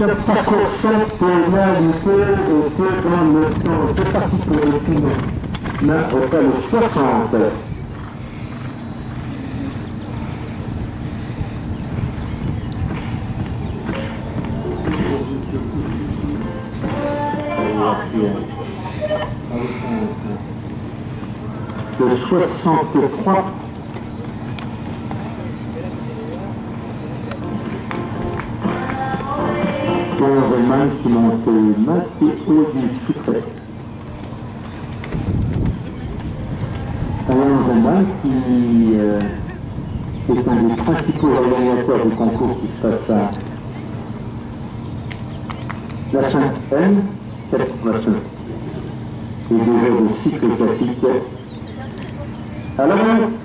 par contre, cette réalité, et c'est dans le temps, c'est parti pour le film. Là, on fait le 60. Le 63. Allemagne qui monte Mathéo du Soutré. Allemagne qui est un des principaux organisateurs du concours qui se passe à la semaine et des jeux de cycle classique. Alors,